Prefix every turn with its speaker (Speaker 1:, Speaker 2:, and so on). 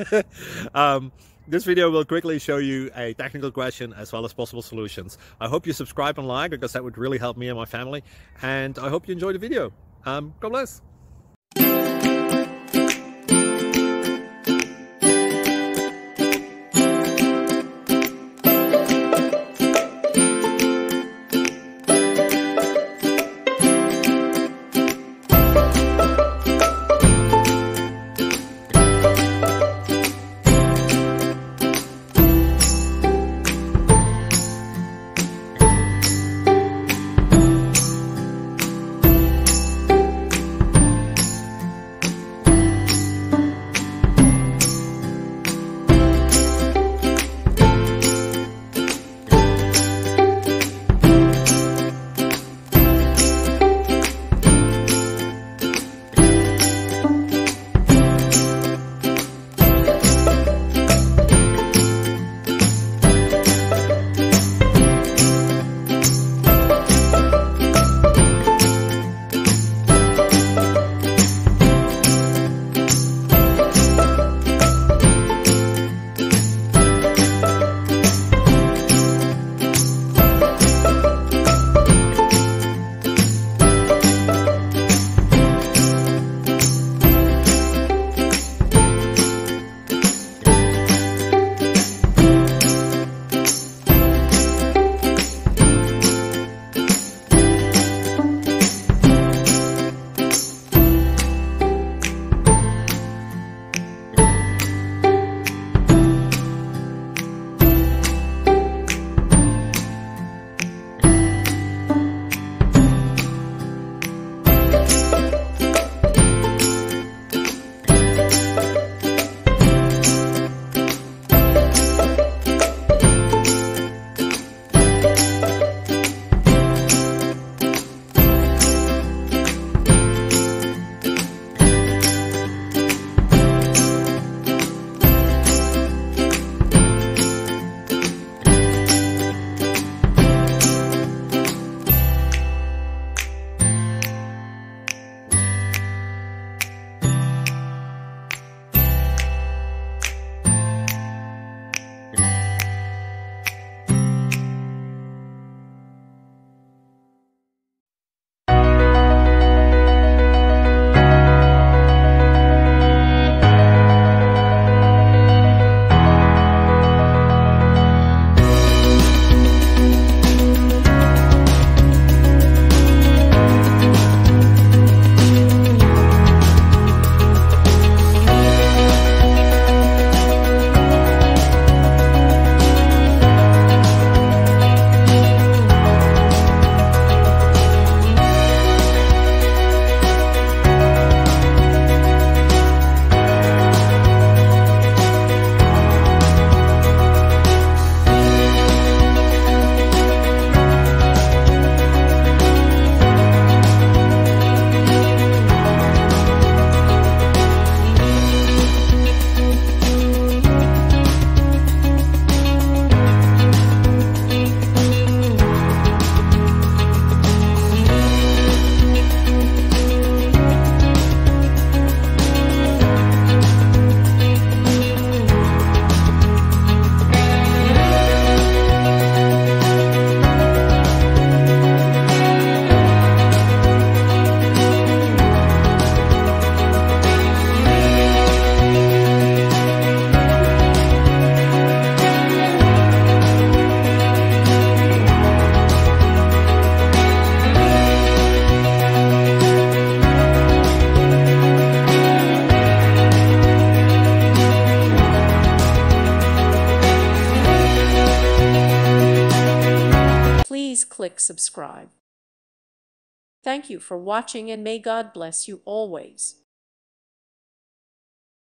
Speaker 1: This video will quickly show you a technical question as well as possible solutions. I hope you subscribe and like, because that would really help me and my family. And I hope you enjoy the video. God bless.
Speaker 2: Please click subscribe. Thank you for watching, and may God bless you always.